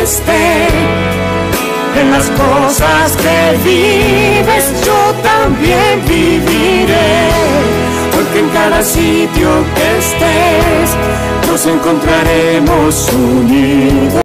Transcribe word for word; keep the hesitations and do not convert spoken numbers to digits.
esté, en las cosas que vives yo también viviré, porque en cada sitio que estés nos encontraremos unidos.